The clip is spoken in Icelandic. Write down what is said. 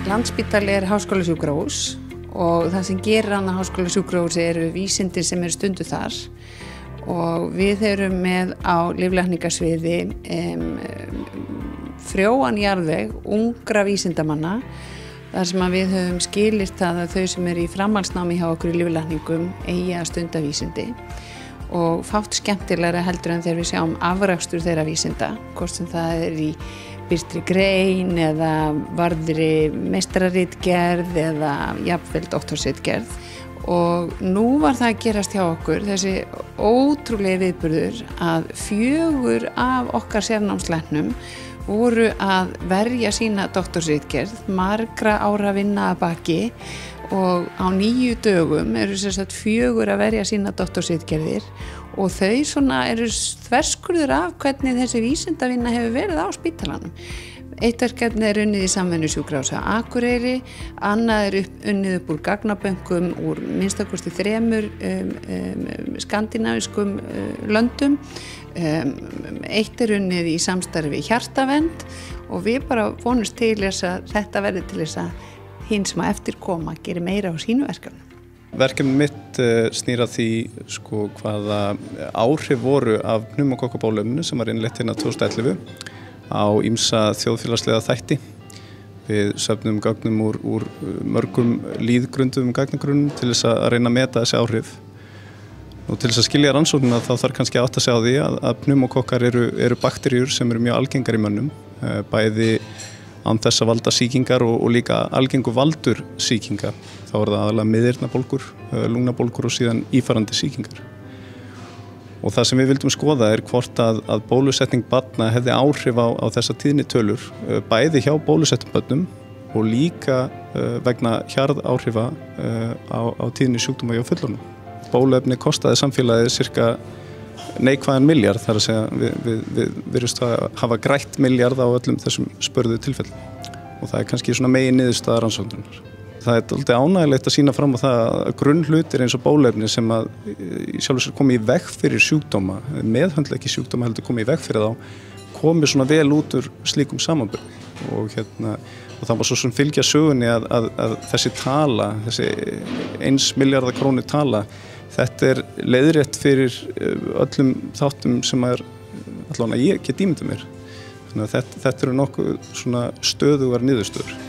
Landspítali háskólasjúkrahús og það sem gerir hann að háskólasjúkrahúsi eru vísindin sem eru stundu þar og við erum með á lyflækningasviði frjóan jarðveg ungra vísindamanna þar sem að við höfum skilyrt það að þau sem eru í framhaldsnámi hjá okkur í lyflækningum eigi að stunda vísindi og fátt skemmtilegra heldur en þegar við sjáum afrakstur þeirra vísinda, hvort sem það er í birtri grein eða varðri meistararitgerð eða jafnvel doktorsritgerð og nú var það að gerast hjá okkur þessi ótrúlegi viðburður að 4 af okkar sérnámslæknum voru að verja sína doktorsritgerð, margra ára vinna að baki og á 9 dögum eru sem sagt 4 að verja sína doktorsritgerðir og þau svona eru þverskurður af hvernig þessi vísindavinna hefur verið á spítalanum. Eitt verkefni er unnið í samvinnu sjúkrahúss á Akureyri, annað er unnið upp úr gagnabönkum úr minnstakosti 3 skandinavískum löndum, eitt er unnið í samstarfi Hjartavernd og við bara vonumst til þess að þetta verði til þess að hinn sem að eftir koma gerir meira á sínu verkefni. Verkefni mitt snýr að því hvaða áhrif voru af pneumókokkabóluefninu sem var innleitt hérna 2011 á ýmsa þjóðfélagslega þætti. Við söfnum gögnum úr mörgum lýðgrundum gagnagrunnum til þess að reyna að meta þessi áhrif. Og til þess að skilja rannsóknina þá þarf kannski að átta sig á því að pneumókokkar eru bakteríur sem eru mjög algengar í mönnum, bæði án þess að valda sýkingar og líka algengur valdur sýkinga. Þá er það aðalega miðeyrnabólgur, lungnabólgur og síðan ífarandi sýkingar. Og það sem við vildum skoða er hvort að bólusetning barna hefði áhrif á þessa tíðnitölur, bæði hjá bólusettum börnum og líka vegna hjarðáhrifa á tíðni sjúkdóma hjá fullorðnum. Bóluefni kostaði samfélagið cirka neikvæðan milljarð, þar að segja við virðumst að hafa grætt milljarð á öllum þessum spörðu tilfellum og það er kannski svona megin niðurstaða rannsóknarinnar. Það er dálítið ánægilegt að sýna fram á það að grunnhlutir eins og bóluefni sem að í sjálfu sér komi í veg fyrir sjúkdóma, meðhöndla ekki sjúkdóma heldur komi í veg fyrir þá, komi svona vel út úr slíkum samanburði og það var svo sem fylgja sögunni að þessi tala, þessi 1 milljarða krónu tala, þetta er leiðrétt fyrir öllum þáttum sem allavega ég get ímyndað mér. Þannig að þetta eru nokkuð svona stöðugar niðurstöður.